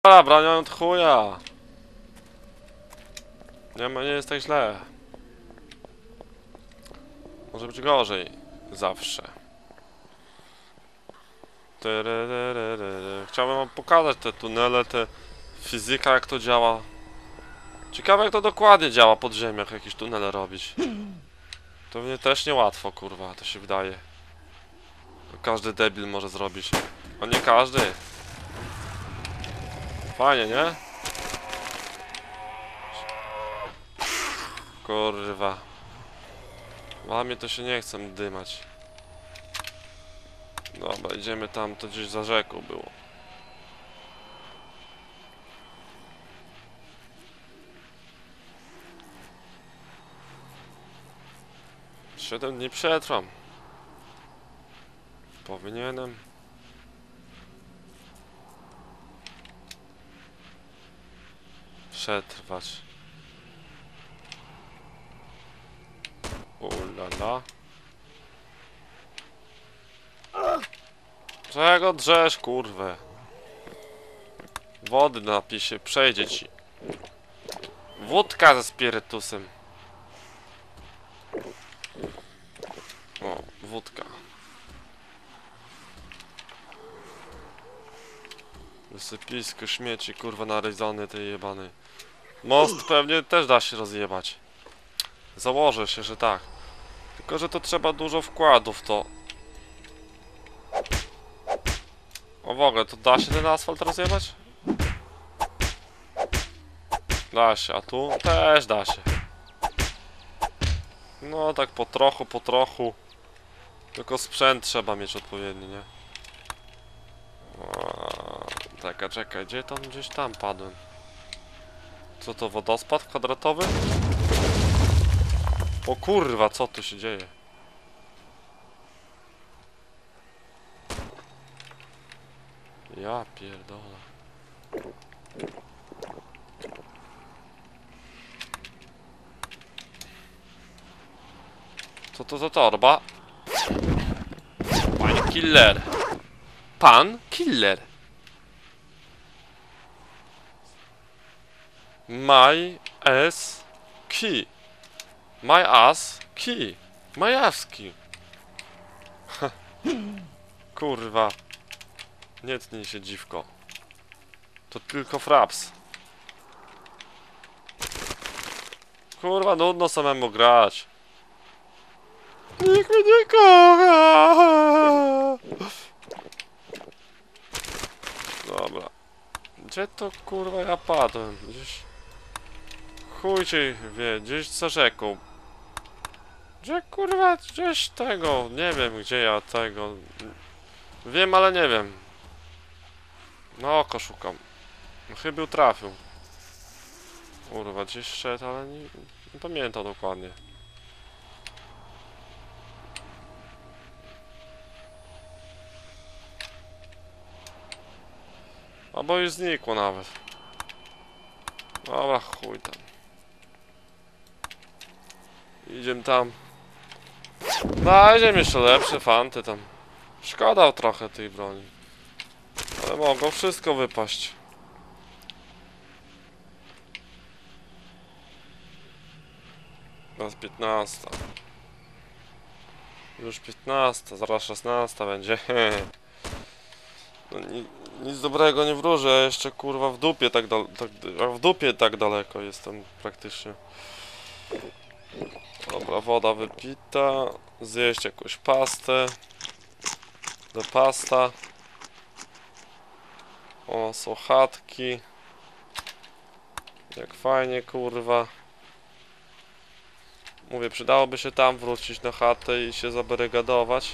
Dobra, bronią od chuja. Nie jest tak źle. Może być gorzej. Zawsze. Chciałbym wam pokazać te tunele, te fizyka, jak to działa. Ciekawe, jak to dokładnie działa pod ziemią, jakieś tunele robić. To mnie też niełatwo, kurwa, to się wydaje. Każdy debil może zrobić. A nie każdy. Fajnie, nie? Kurwa. Mamie to się nie chce dymać. Dobra, idziemy tam, to gdzieś za rzeką było. Siedem dni przetrwam. Powinienem. Przetrwać. Ulala. Czego drzesz, kurwę? Wody napij się, przejdzie ci. Wódka ze spirytusem. O, wódka. Wysypisko śmieci, kurwa, naryzony tej jebany. Most pewnie też da się rozjebać. Założę się, że tak. Tylko, że to trzeba dużo wkładu w to. O, w ogóle, to da się ten asfalt rozjebać? Da się, a tu też da się. No tak po trochu. Tylko sprzęt trzeba mieć odpowiedni, nie? Czekaj, gdzie tam? Gdzieś tam padłem. Co to, wodospad kwadratowy? O kurwa, co tu się dzieje? Ja pierdolę. Co to za torba? Pan killer. Pan killer. My ass key. My ass key. My ass key. Kurwa. Nie tnij się, dziwko. To tylko fraps. Kurwa, nudno samemu grać. Nikt mnie nie kocha. Dobra. Gdzie to kurwa ja padłem? Gdzieś... Chuj cię wie, gdzieś za rzeką. Gdzie kurwa, gdzieś tego, nie wiem gdzie ja tego. Wiem, ale nie wiem. Na oko szukam. No chyba trafił. Kurwa, gdzieś szedł, ale nie pamiętam dokładnie. Albo już znikło nawet. Dobra, chuj tam. Idziemy tam. Znajdziemy jeszcze lepsze fanty tam. Szkoda trochę tej broni. Ale mogą wszystko wypaść. Teraz 15. Już 15, zaraz 16 będzie. No, nic dobrego nie wróży, a jeszcze kurwa w dupie w dupie tak daleko jestem praktycznie. Dobra, woda wypita. Zjeść jakąś pastę. Do pasta. O, są chatki. Jak fajnie, kurwa. Mówię, przydałoby się tam wrócić na chatę i się zabarygadować.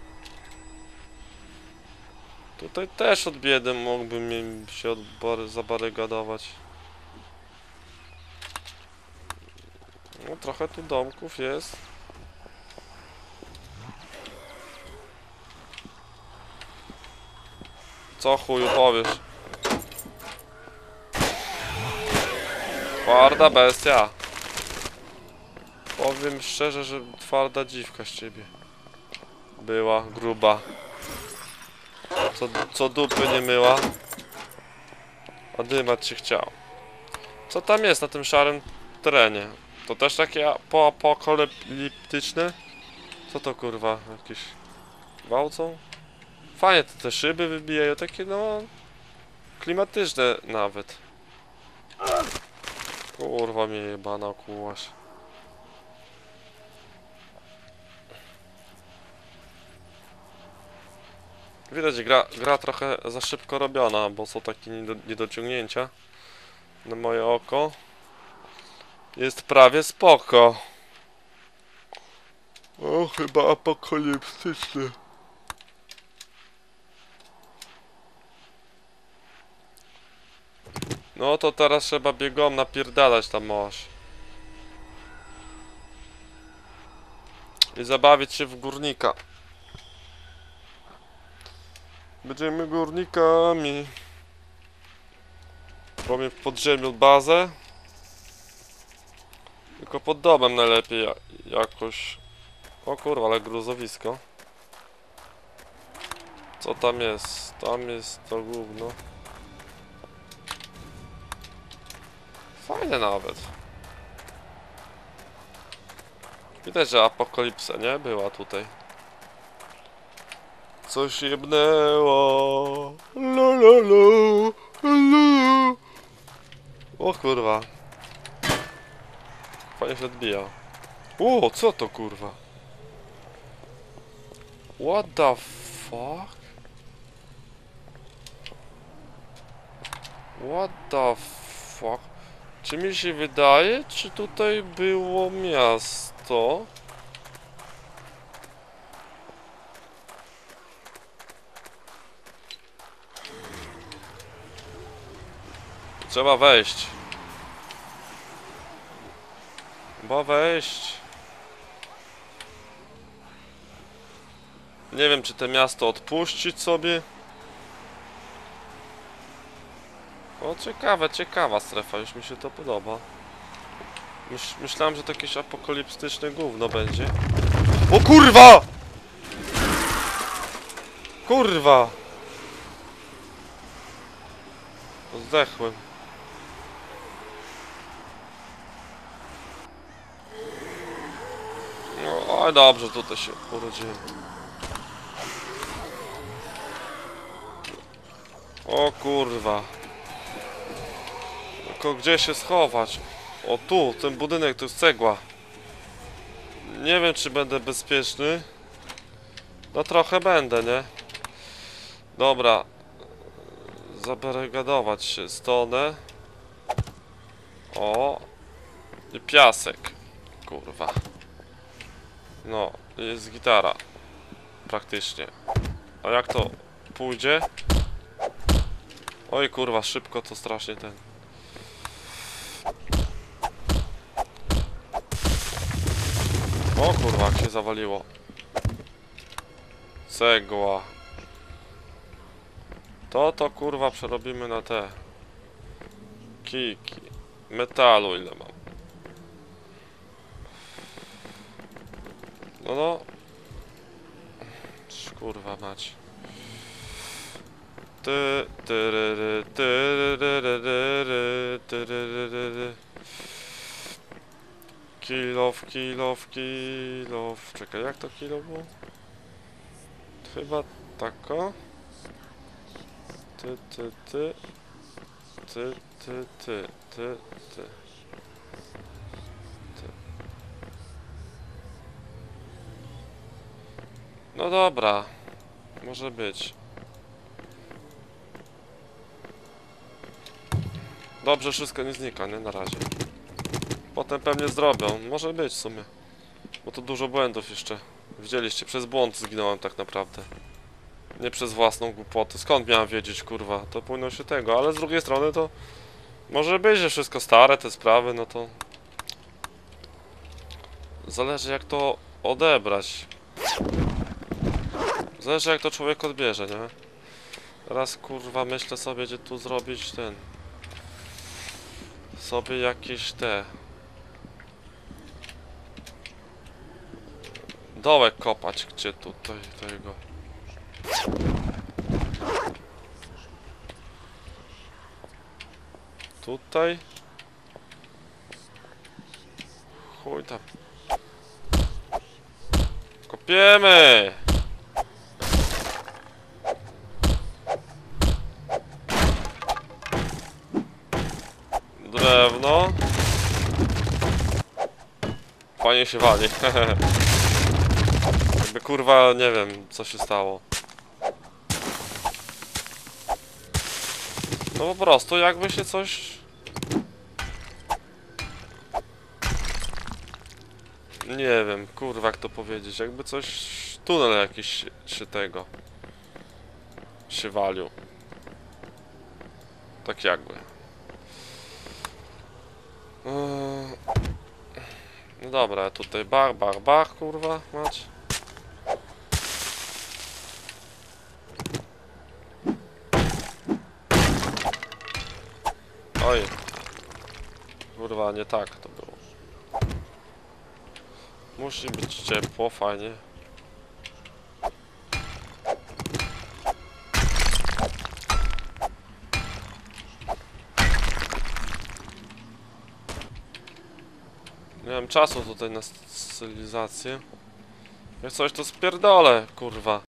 Tutaj też od biedy mógłbym się zabarygadować. No trochę tu domków jest. Co chuju powiesz? Twarda bestia. Powiem szczerze, że twarda dziwka z ciebie. Była gruba. Co dupy nie myła. Odymać się chciał. Co tam jest na tym szarym terenie? To też takie poapokaliptyczne? Co to kurwa? Jakieś gwałcą? Fajnie te szyby wybijają, takie no... klimatyczne nawet. Kurwa mnie jebana okułaś. Widać, gra trochę za szybko robiona, bo są takie niedociągnięcia. Na moje oko. Jest prawie spoko. O, chyba apokaliptyczny. No to teraz trzeba biegom napierdalać tam masz. I zabawić się w górnika. Będziemy górnikami. Robię w podziemiu bazę. Tylko pod domem najlepiej jakoś. O kurwa, ale gruzowisko. Co tam jest? Tam jest to gówno. Fajne nawet. Widać, że apokalipsa, nie? Była tutaj. Coś jebnęło. La la la, la. O kurwa. Fajnie się odbija. O, co to kurwa? What the fuck? What the fuck? Czy mi się wydaje, czy tutaj było miasto? Trzeba wejść. Bo wejść. Nie wiem, czy to miasto odpuścić sobie. O, ciekawa strefa, już mi się to podoba. Myślałem, że to jakieś apokaliptyczne gówno będzie. O kurwa! Kurwa! Zdechłem. No, ale dobrze, tutaj się urodziłem. O kurwa. Tylko gdzie się schować? O tu, ten budynek to jest cegła. Nie wiem, czy będę bezpieczny. No trochę będę, nie? Dobra. Zabarykadować się. Stonę. O. I piasek. Kurwa. No, jest gitara. Praktycznie. A jak to pójdzie? Oj kurwa, szybko to strasznie ten. O kurwa, jak się zawaliło. Cegła. To kurwa przerobimy na te kijki. Metalu ile mam? No. Kurwa mać. Kilof. Czekaj, jak to kilo było? Chyba tako. Ty. No dobra. Może być. Dobrze, wszystko nie znika, nie? Na razie. Potem pewnie zrobią. Może być w sumie. Bo to dużo błędów jeszcze. Widzieliście, przez błąd zginąłem tak naprawdę. Nie przez własną głupotę. Skąd miałem wiedzieć, kurwa? To powinno się tego, ale z drugiej strony to... Może być, że wszystko stare, te sprawy, no to... Zależy jak to odebrać. Zależy jak to człowiek odbierze, nie? Teraz kurwa myślę sobie, gdzie tu zrobić ten... Sobie jakieś te... Dołek kopać, gdzie tutaj tego... tutaj. Chuj tam. Kopiemy! Drewno. Fajnie się wali. Jakby kurwa, nie wiem co się stało. No po prostu jakby się coś... Nie wiem, kurwa jak to powiedzieć, jakby coś... Tunel jakiś się tego... się walił. Tak jakby. No dobra, tutaj bar, kurwa, mać. Oj. Kurwa, nie tak to było. Musi być ciepło, fajnie. Nie mam czasu tutaj na stylizację. Jak coś to spierdolę, kurwa.